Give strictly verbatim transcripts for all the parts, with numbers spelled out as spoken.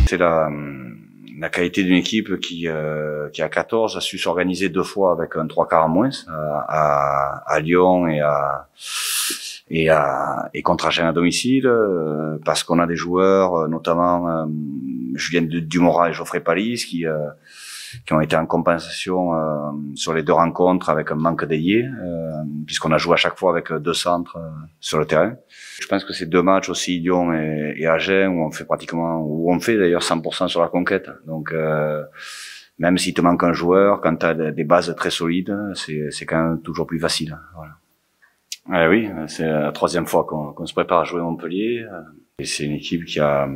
C'est la, la qualité d'une équipe qui, euh, qui à quatorze a su s'organiser deux fois avec un trois quarts en moins à, à, à Lyon et à et à et contre Agen à domicile, euh, parce qu'on a des joueurs, notamment euh, Julien Dumora et Geoffrey Palis, qui euh, qui ont été en compensation euh, sur les deux rencontres avec un manque d'ailier, euh, puisqu'on a joué à chaque fois avec deux centres euh, sur le terrain. Je pense que ces deux matchs aussi, Lyon et, et Agen, où on fait pratiquement, où on fait d'ailleurs cent pour cent sur la conquête. Donc euh, même s'il te manque un joueur, quand tu as des bases très solides, c'est c'est quand même toujours plus facile. Voilà. Eh oui, c'est la troisième fois qu'on qu'on se prépare à jouer Montpellier, et c'est une équipe qui a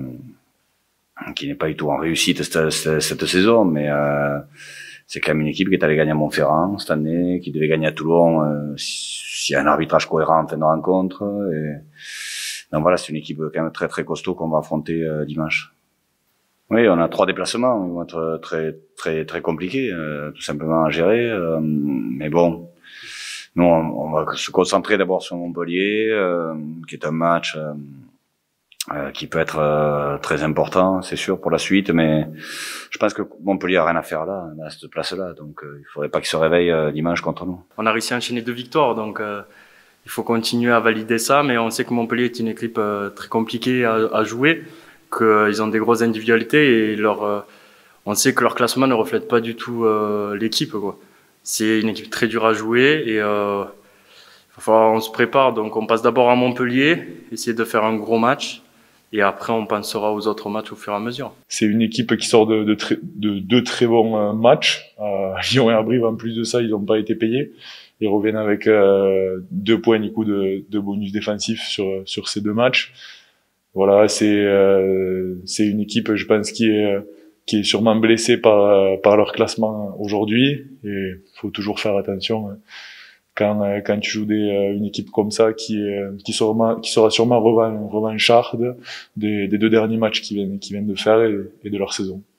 qui n'est pas du tout en réussite cette, cette, cette saison, mais euh, c'est quand même une équipe qui est allée gagner à Montferrand cette année, qui devait gagner à Toulon euh, s'il y a un arbitrage cohérent en fin de rencontre. Et donc voilà, c'est une équipe quand même très très costaud qu'on va affronter euh, dimanche. Oui, on a trois déplacements, ils vont être très très très compliqués, euh, tout simplement à gérer. Euh, mais bon, nous on, on va se concentrer d'abord sur Montpellier, euh, qui est un match euh, Euh, qui peut être euh, très important, c'est sûr, pour la suite, mais je pense que Montpellier a rien à faire là, à cette place-là, donc euh, il faudrait pas qu'il se réveille euh, dimanche contre nous. On a réussi à enchaîner deux victoires, donc euh, il faut continuer à valider ça, mais on sait que Montpellier est une équipe euh, très compliquée à, à jouer, qu'ils ont des grosses individualités et leur, euh, on sait que leur classement ne reflète pas du tout euh, l'équipe, quoi. C'est une équipe très dure à jouer et euh, il va falloir on se prépare, donc on passe d'abord à Montpellier, essayer de faire un gros match. Et après, on pensera aux autres matchs au fur et à mesure. C'est une équipe qui sort de, de, très, de deux très bons euh, matchs. Euh, Lyon et Arbrive, en plus de ça, ils n'ont pas été payés. Ils reviennent avec euh, deux points du coup de, de bonus défensif sur sur ces deux matchs. Voilà, c'est euh, c'est une équipe, je pense, qui est qui est sûrement blessée par par leur classement aujourd'hui. Et faut toujours faire attention. Hein. Quand, quand tu joues des, une équipe comme ça qui, est, qui, sera, qui sera sûrement revancharde des, des deux derniers matchs qu'ils viennent, qu'ils viennent de faire et, et de leur saison.